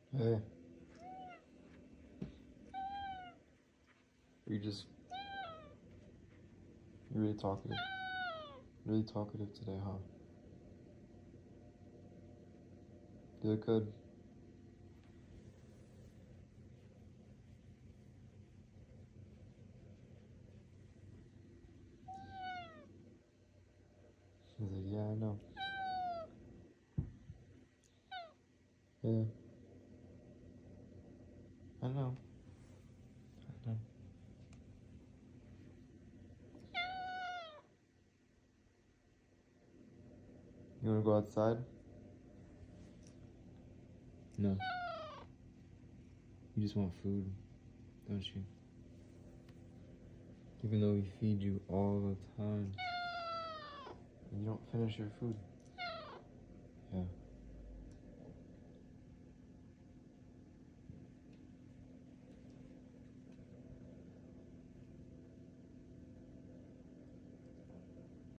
Hey, you're really talkative. Really talkative today, huh? You look good. He's like, yeah, I know. Yeah, I know. I know. You wanna go outside? No. You just want food, don't you? Even though we feed you all the time, you don't finish your food.